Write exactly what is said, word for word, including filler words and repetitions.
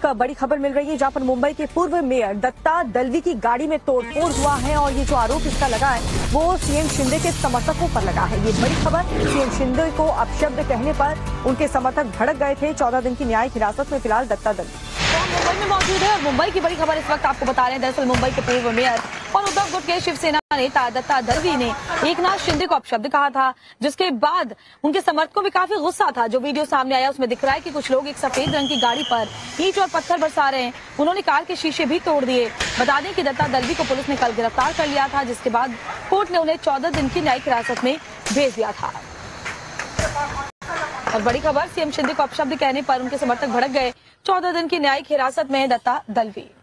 एक बड़ी खबर मिल रही है जहां पर मुंबई के पूर्व मेयर दत्ता दलवी की गाड़ी में तोड़फोड़ हुआ है और ये जो आरोप इसका लगा है वो सीएम शिंदे के समर्थकों पर लगा है। ये बड़ी खबर, सीएम शिंदे को अपशब्द कहने पर उनके समर्थक भड़क गए थे। चौदह दिन की न्यायिक हिरासत में फिलहाल दत्ता दलवी मुंबई में मौजूद है और मुंबई की बड़ी खबर इस वक्त आपको बता रहे हैं। दरअसल मुंबई के पूर्व मेयर और उद्धव गुट के शिवसेना नेता दत्ता दलवी ने एकनाथ शिंदे को अपशब्द कहा था, जिसके बाद उनके समर्थकों में काफी गुस्सा था। जो वीडियो सामने आया उसमें दिख रहा है कि कुछ लोग एक सफेद रंग की गाड़ी पर ईंट और पत्थर बरसा रहे हैं। उन्होंने कार के शीशे भी तोड़ दिए। बता दें कि दत्ता दलवी को पुलिस ने कल गिरफ्तार कर लिया था, जिसके बाद कोर्ट ने उन्हें चौदह दिन की न्यायिक हिरासत में भेज दिया था। और बड़ी खबर, सीएम शिंदे को अपशब्द कहने पर उनके समर्थक भड़क गए। चौदह दिन की न्यायिक हिरासत में दत्ता दलवी।